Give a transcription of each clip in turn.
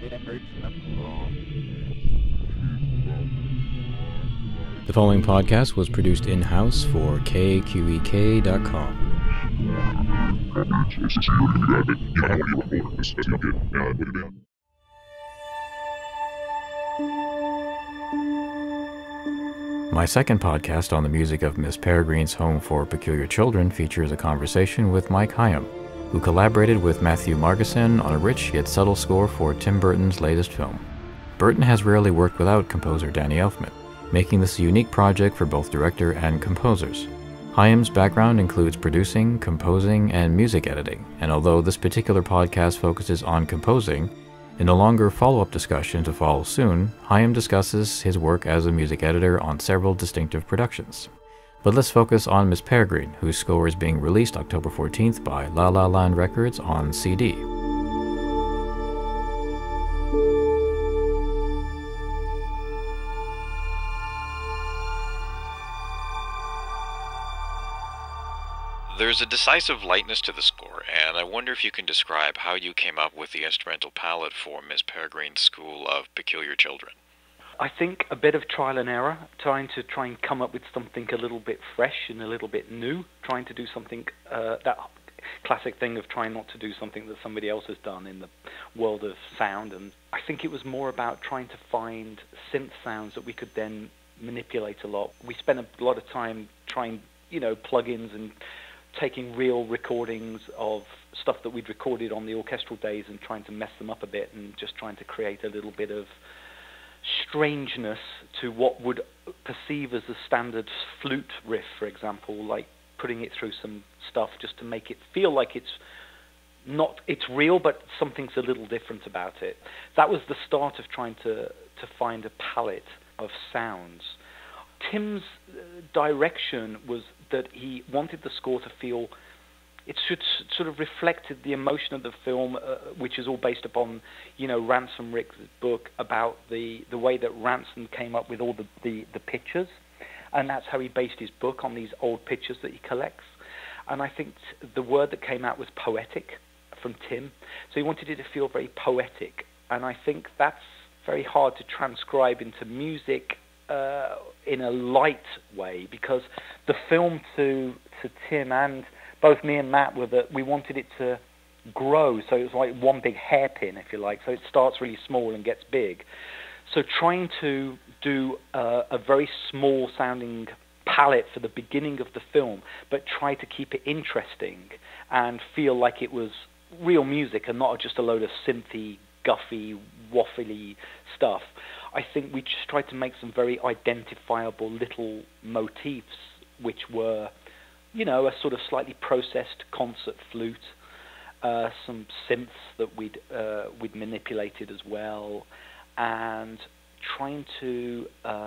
The following podcast was produced in-house for KQEK.com. My second podcast on the music of Miss Peregrine's Home for Peculiar Children features a conversation with Mike Higham, who collaborated with Matthew Margeson on a rich yet subtle score for Tim Burton's latest film. Burton has rarely worked without composer Danny Elfman, making this a unique project for both director and composers. Higham background includes producing, composing, and music editing, and although this particular podcast focuses on composing, in a longer follow-up discussion to follow soon, Higham discusses his work as a music editor on several distinctive productions. But let's focus on Miss Peregrine, whose score is being released October 14th by La La Land Records on CD. There's a decisive lightness to the score, and I wonder if you can describe how you came up with the instrumental palette for Miss Peregrine's School of Peculiar Children. I think a bit of trial and error, trying and come up with something a little bit fresh and a little bit new, trying to do something, that classic thing of trying not to do something that somebody else has done in the world of sound. And I think it was more about trying to find synth sounds that we could then manipulate a lot. We spent a lot of time trying, plugins and taking real recordings of stuff that we'd recorded on the orchestral days and trying to mess them up a bit and just trying to create a little bit of strangeness to what would perceive as a standard flute riff, for example, like putting it through some stuff just to make it feel like it's real, but something's a little different about it. That was the start of trying to find a palette of sounds. Tim's direction was that he wanted the score to feel, it should sort of reflected the emotion of the film, which is all based upon, Ransom Rick's book about the way that Ransom came up with all the pictures, and that's how he based his book on these old pictures that he collects. And I think the word that came out was poetic from Tim, so he wanted it to feel very poetic, and I think that's very hard to transcribe into music in a light way, because the film to Tim and both me and Matt were that we wanted it to grow, so it was like one big hairpin, if you like, so it starts really small and gets big. So trying to do a very small sounding palette for the beginning of the film, but try to keep it interesting and feel like it was real music and not just a load of synthy, guffy, waffly stuff. I think we just tried to make some very identifiable little motifs, which were, a sort of slightly processed concert flute, some synths that we'd manipulated as well, and trying to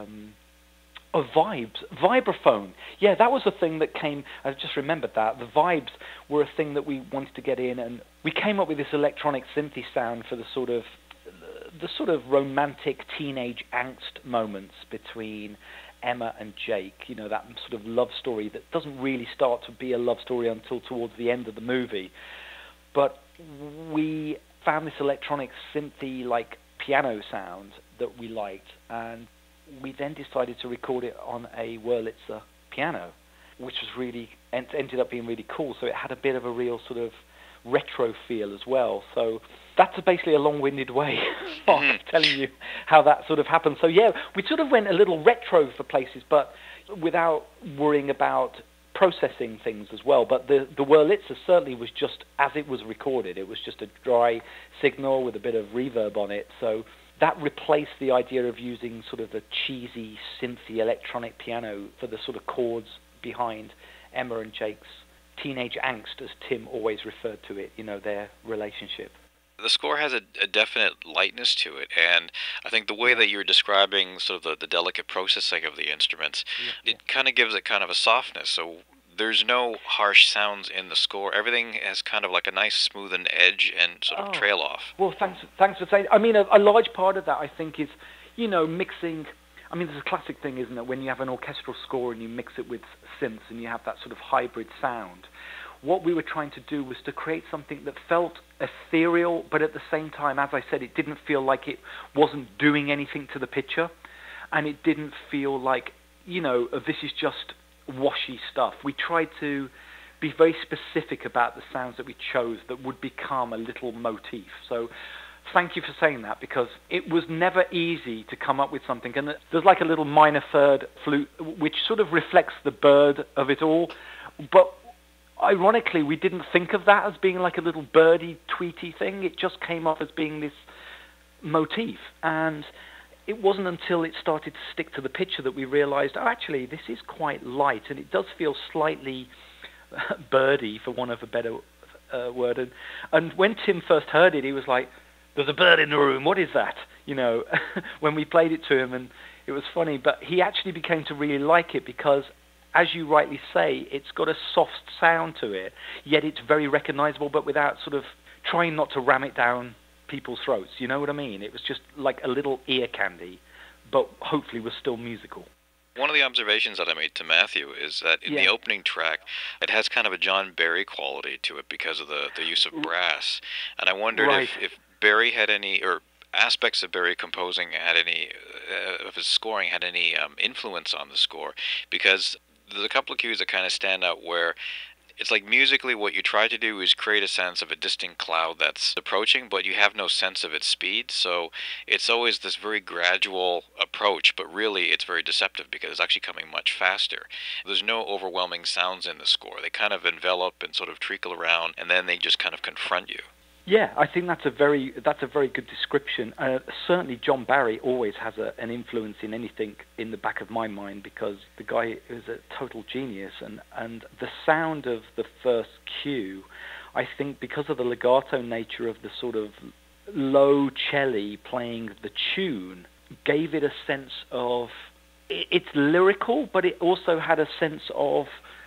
vibraphone. Yeah, that was a thing that came. I just remembered that the vibes were a thing that we wanted to get in, and we came up with this electronic synthy sound for the sort of romantic teenage angst moments between Emma and Jake, that sort of love story that doesn't really start to be a love story until towards the end of the movie. But we found this electronic synthy like piano sound that we liked, and we then decided to record it on a Wurlitzer piano, which was really ended up being really cool. So it had a bit of a real sort of retro feel as well. So that's basically a long-winded way of telling you how that sort of happened. So yeah, we sort of went a little retro for places, but without worrying about processing things as well. But the Wurlitzer certainly was just as it was recorded. It was just a dry signal with a bit of reverb on it. So that replaced the idea of using sort of a cheesy, synthy electronic piano for the sort of chords behind Emma and Jake's teenage angst, as Tim always referred to it, their relationship. The score has a definite lightness to it, and I think the way that you're describing sort of the delicate processing of the instruments, it kind of gives it kind of a softness. So there's no harsh sounds in the score. Everything has kind of like a nice smoothened edge and sort of trail off. Well, thanks for saying. I mean, a large part of that, I think, is, mixing. I mean, there's a classic thing, isn't it, when you have an orchestral score and you mix it with synths and you have that sort of hybrid sound. what we were trying to do was to create something that felt ethereal, but at the same time, as I said, it didn't feel like it wasn't doing anything to the picture, and it didn't feel like, this is just washy stuff. We tried to be very specific about the sounds that we chose that would become a little motif. So thank you for saying that, because it was never easy to come up with something. And there's like a little minor third flute, which sort of reflects the bird of it all. But ironically, we didn't think of that as being like a little birdie, tweety thing. It just came up as being this motif. And it wasn't until it started to stick to the picture that we realized, actually, this is quite light, and it does feel slightly birdie, for want of a better word. And when Tim first heard it, he was like, "There's a bird in the room, what is that?" When we played it to him, and it was funny. But he actually became to really like it because, as you rightly say, it's got a soft sound to it, yet it's very recognizable, but without sort of trying not to ram it down people's throats. You know what I mean? It was just like a little ear candy, but hopefully was still musical. One of the observations that I made to Matthew is that in the opening track, it has kind of a John Barry quality to it because of the use of brass. And I wondered if Barry had any, or aspects of Barry composing had any, of his scoring had any influence on the score, because there's a couple of cues that kind of stand out where it's like musically what you try to do is create a sense of a distant cloud that's approaching, but you have no sense of its speed. So it's always this very gradual approach, but really it's very deceptive because it's actually coming much faster. There's no overwhelming sounds in the score. They kind of envelop and sort of treacle around, and then they just kind of confront you. Yeah, I think that's a very good description. Certainly, John Barry always has an influence in anything in the back of my mind, because the guy is a total genius, and the sound of the first cue, I think, because of the legato nature of the sort of low cello playing the tune, gave it a sense of, it's lyrical, but it also had a sense of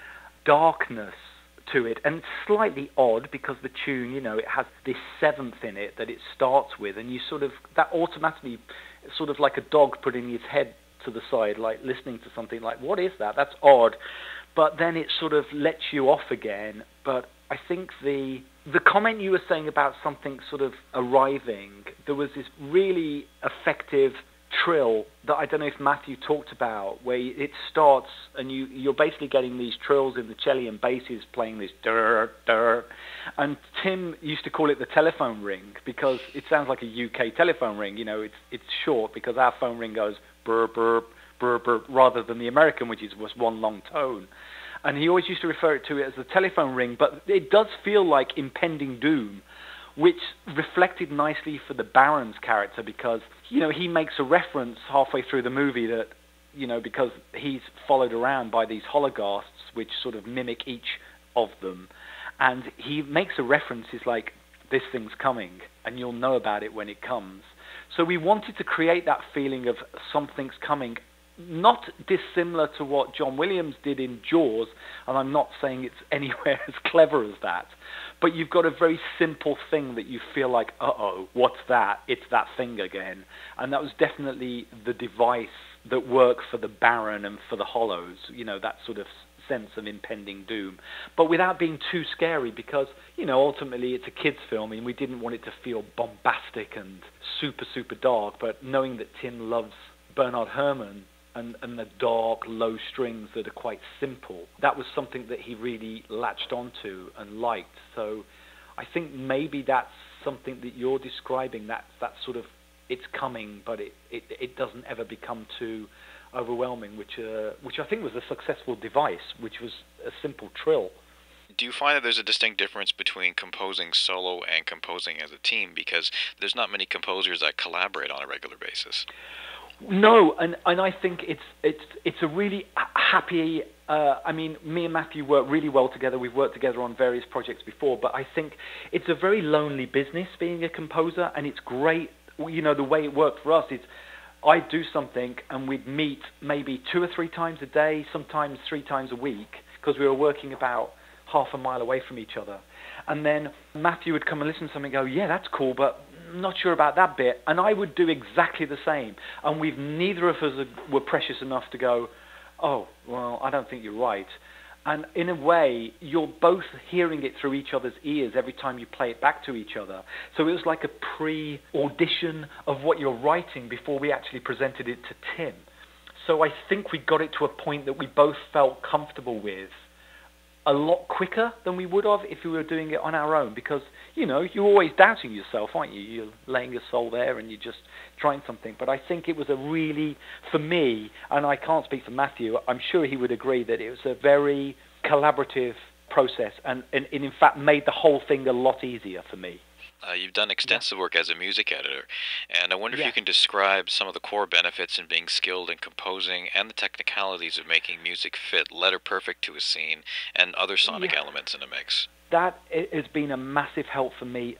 darkness to it, and slightly odd because the tune, it has this seventh in it that it starts with, and you sort of, that automatically, sort of like a dog putting his head to the side, like listening to something like, what is that? That's odd. But then it sort of lets you off again. But I think the comment you were saying about something sort of arriving, there was this really effective trill that I don't know if Matthew talked about, where it starts and you're basically getting these trills in the cello and basses playing this dur dur, and Tim used to call it the telephone ring because it sounds like a UK telephone ring. It's short because our phone ring goes burr burr burr burr rather than the American, which was one long tone. And he always used to refer to it as the telephone ring, but it does feel like impending doom, which reflected nicely for the Baron's character, because he makes a reference halfway through the movie that, because he's followed around by these hologhasts which sort of mimic each of them, and he makes a reference, he's like, this thing's coming, and you'll know about it when it comes. So we wanted to create that feeling of something's coming, not dissimilar to what John Williams did in Jaws, and I'm not saying it's anywhere as clever as that, but you've got a very simple thing that you feel like, uh-oh, what's that? It's that thing again. And that was definitely the device that worked for the Baron and for the Hollows, that sort of sense of impending doom, but without being too scary, because, ultimately it's a kid's film, and we didn't want it to feel bombastic and super, super dark, but knowing that Tim loves Bernard Herrmann, and the dark, low strings that are quite simple, that was something that he really latched onto and liked. So I think maybe that's something that you're describing, that sort of, it's coming, but it doesn't ever become too overwhelming, which I think was a successful device, which was a simple trill. Do you find that there's a distinct difference between composing solo and composing as a team? Because there's not many composers that collaborate on a regular basis. No, and I think it's a really happy. Me and Matthew work really well together. We've worked together on various projects before, but I think it's a very lonely business being a composer, and it's great. The way it worked for us is, I'd do something and we'd meet maybe 2 or 3 times a day, sometimes 3 times a week, because we were working about half a mile away from each other. And then Matthew would come and listen to something and go, yeah, that's cool, but not sure about that bit. And I would do exactly the same. And neither of us were precious enough to go, oh, well, I don't think you're right. And in a way, you're both hearing it through each other's ears every time you play it back to each other. So it was like a pre-audition of what you're writing before we actually presented it to Tim. So I think we got it to a point that we both felt comfortable with a lot quicker than we would have if we were doing it on our own, because, you know, you're always doubting yourself, aren't you? You're laying your soul there and you're just trying something. But I think it was a really, for me, and I can't speak for Matthew, I'm sure he would agree that it was a very collaborative process and in fact made the whole thing a lot easier for me. You've done extensive work as a music editor, and I wonder if you can describe some of the core benefits in being skilled in composing and the technicalities of making music fit letter perfect to a scene and other sonic elements in a mix. That has been a massive help for me.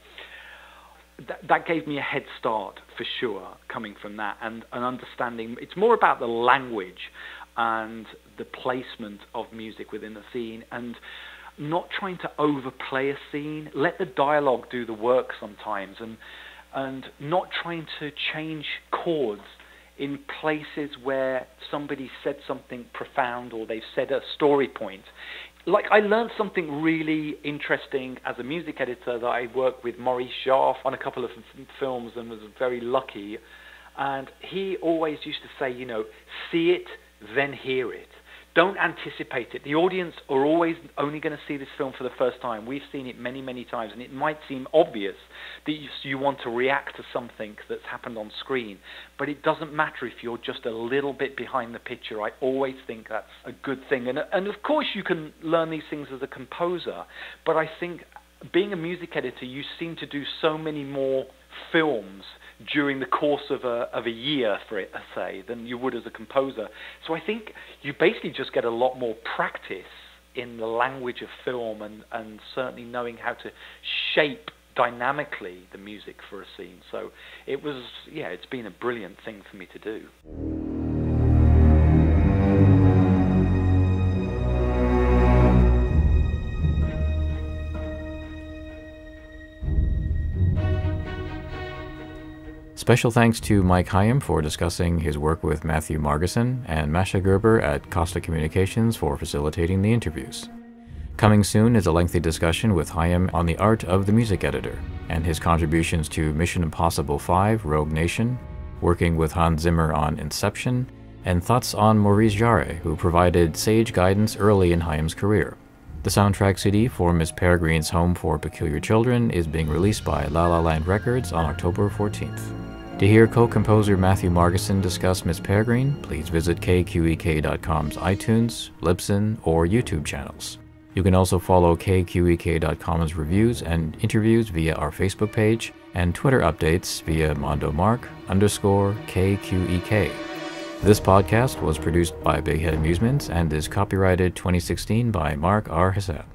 That gave me a head start for sure, coming from that and understanding. It's more about the language and the placement of music within the scene, and not trying to overplay a scene. Let the dialogue do the work sometimes, and not trying to change chords in places where somebody said something profound or they've said a story point. Like, I learned something really interesting as a music editor that I worked with Maurice Jarre on a couple of films and was very lucky. And he always used to say, you know, see it, then hear it. Don't anticipate it. The audience are always only going to see this film for the first time. We've seen it many, many times, and it might seem obvious that you want to react to something that's happened on screen, but it doesn't matter if you're just a little bit behind the picture. I always think that's a good thing. And of course, you can learn these things as a composer, but I think being a music editor, you seem to do so many more films during the course of a year, for it, say, than you would as a composer. So I think you basically just get a lot more practice in the language of film and certainly knowing how to shape dynamically the music for a scene. So it's been a brilliant thing for me to do. Special thanks to Mike Higham for discussing his work with Matthew Margeson, and Masha Gerber at Costa Communications for facilitating the interviews. Coming soon is a lengthy discussion with Higham on the art of the music editor and his contributions to Mission Impossible 5: Rogue Nation, working with Hans Zimmer on Inception, and thoughts on Maurice Jarre, who provided sage guidance early in Hyam's career. The soundtrack CD for Miss Peregrine's Home for Peculiar Children is being released by La La Land Records on October 14th. To hear co-composer Matthew Margeson discuss Miss Peregrine, please visit KQEK.com's iTunes, Libsyn, or YouTube channels. You can also follow KQEK.com's reviews and interviews via our Facebook page and Twitter updates via @Mondo_KQEK. This podcast was produced by Big Head Amusements and is copyrighted 2016 by Mark R. Hassett.